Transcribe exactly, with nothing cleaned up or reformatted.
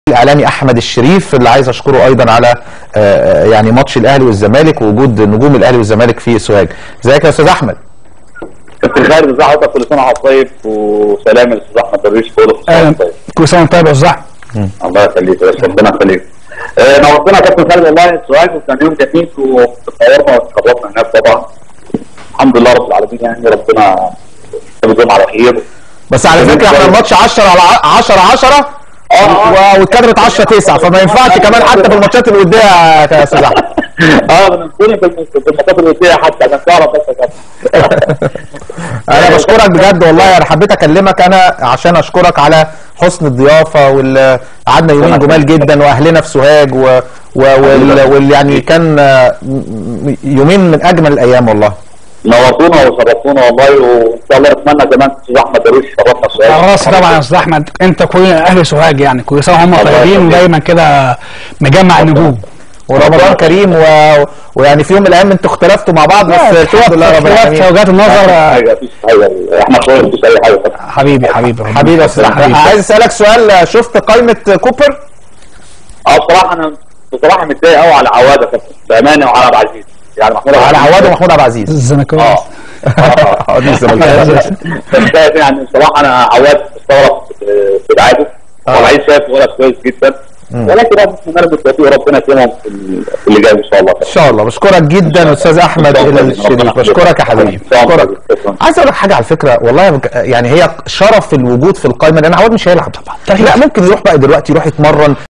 الاعلامي احمد الشريف اللي عايز اشكره ايضا على يعني ماتش الاهلي والزمالك ووجود نجوم الاهلي والزمالك في سوهاج. ازيك يا استاذ احمد؟ كابتن خالد، ازي حضرتك؟ كل سنه وحضرتك طيب، وسلام للاستاذ احمد درويش. كل سنه طيب. كل سنه طيب يا استاذ احمد. الله يخليك، ربنا يخليك. نورتنا يا كابتن خالد والله. سوهاج وكان يوم جميل وتصورنا واتخبطنا هناك طبعا. الحمد لله رب العالمين، يعني ربنا يجزيهم على خير. بس على فكره احنا الماتش عشرة على عشرة عشرة اه واتكلمت عشرة تسعة، فما ينفعش كمان حتى في الماتشات الوديه يا استاذ احمد. اه بنقول في الماتشات الوديه حتى عشان تعرف بس يا كابتن. انا بشكرك بجد والله، انا حبيت اكلمك انا عشان اشكرك على حسن الضيافه، وال قعدنا يومين جمال جدا واهلنا في سوهاج و... و... وال... وال يعني كان يومين من اجمل الايام والله. نورتونا وشرفتونا والله، وان شاء الله نتمنى كمان استاذ احمد درويش شرفنا سوهاج. على راسي طبعا يا استاذ احمد، انت كل اهل سوهاج يعني كل سنه هم طيبين ودايما كده مجمع النجوم. ورمضان كريم و... ويعني في يوم من الايام انتوا اختلفتوا مع بعض، بس الحمد لله رب العالمين. وجهات النظر حاجه مفيش حاجه، احنا كويس مفيش اي حاجه. حبيبي حبيبي حبيبي يا استاذ احمد، عايز اسالك سؤال. شفت قائمه كوبر؟ اه بصراحه انا بصراحه متضايق قوي على عواد يا كابتن بامانه، وعلى عبد العزيز. يعني محمود على عواد ومحمود عبد العزيز الزملكاوي. اه اه دي الزملكاوي. يعني بصراحه انا عواد مستغرب في دعاته، وعبد العزيز شايف ولد كويس جدا، ولكن ربنا بالتوفيق وربنا يكرمهم في اللي جاي ان شاء الله. ان شاء الله. بشكرك جدا استاذ احمد الشريف، بشكرك يا حبيبي. بشكرك. عايز اقول لك حاجه على فكره والله، يعني هي شرف الوجود في القائمه، لان عواد مش هيلعب طبعا، لا ممكن يروح بقى دلوقتي يروح يتمرن